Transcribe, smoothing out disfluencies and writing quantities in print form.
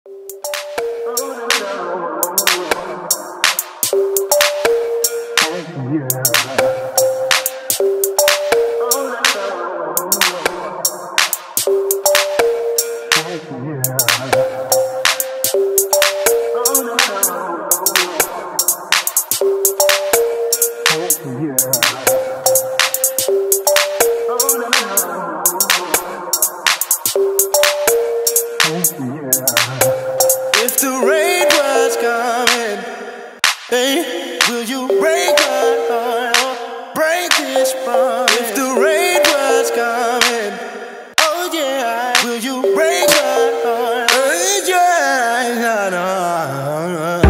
If the rain was coming, hey, will you break my heart or break this promise? If the rain was coming, oh yeah, will you break my heart? Oh yeah, no, no.